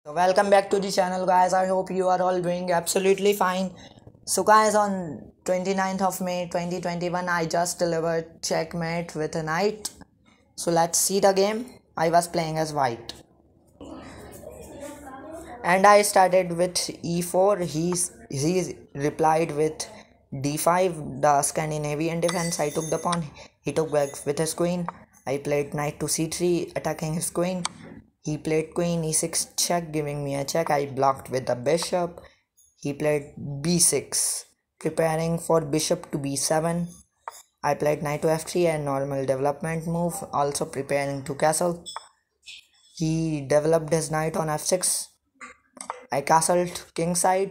Welcome back to the channel, guys. I hope you are all doing absolutely fine. So guys, on 29th of May 2021 I just delivered checkmate with a knight. So let's see the game. I was playing as white and I started with e4. He replied with d5, the Scandinavian defense. I took the pawn, he took back with his queen. I played knight to c3, attacking his queen. He played queen e6 check, giving me a check. I blocked with the bishop. He played b6, preparing for bishop to b7. I played knight to f3, a normal development move, also preparing to castle. He developed his knight on f6. I castled kingside.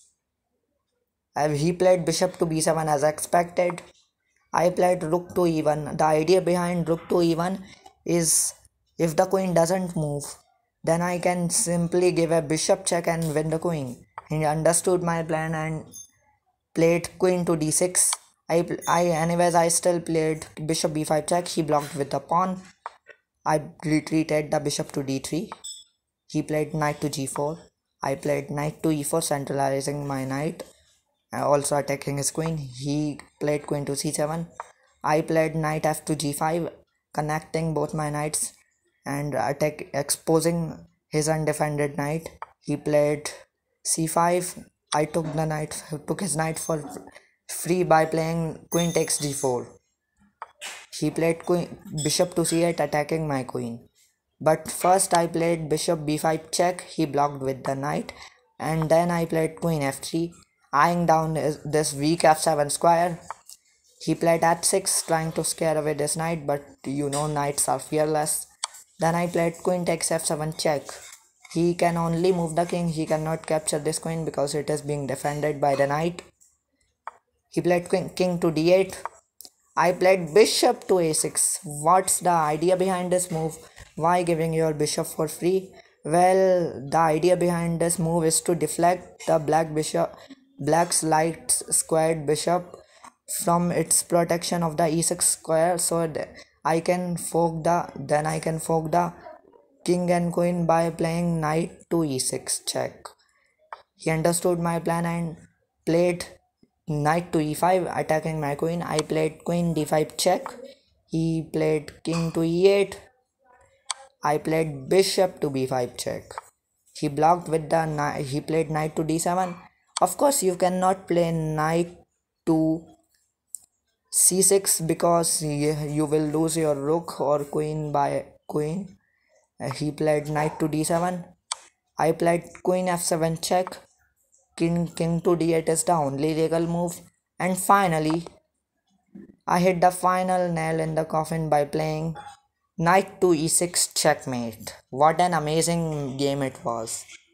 He played bishop to b7 as expected. I played rook to e1. The idea behind rook to e1 is if the queen doesn't move, then I can simply give a bishop check and win the queen. He understood my plan and played queen to d6. I still played bishop b5 check. He blocked with the pawn. I retreated the bishop to d3. He played knight to g4. I played knight to e4, centralizing my knight, also attacking his queen. He played queen to c7. I played knight f to g5, connecting both my knights and exposing his undefended knight. He played c5. I took his knight for free by playing queen takes d4. He played bishop to c8, attacking my queen. But first I played bishop b5 check. He blocked with the knight, and then I played queen f3, eyeing down this weak f7 square. He played h6, trying to scare away this knight, but knights are fearless. Then I played queen takes f7 check. He can only move the king. He cannot capture this queen because it is being defended by the knight. He played king to d8. I played bishop to a6. What's the idea behind this move? Why giving your bishop for free? Well, the idea behind this move is to deflect the black's light squared bishop from its protection of the e6 square, so I can fork the king and queen by playing knight to e6 check. He understood my plan and played knight to e5, attacking my queen. I played queen d5 check. He played king to e8. I played bishop to b5 check. He blocked with the knight. He played knight to d7. Of course, you cannot play knight to c6 because you will lose your rook or queen by queen. He played knight to d7. I played queen f7 check. King to d8 is the only legal move. And finally, I hit the final nail in the coffin by playing knight to e6 checkmate. What an amazing game it was.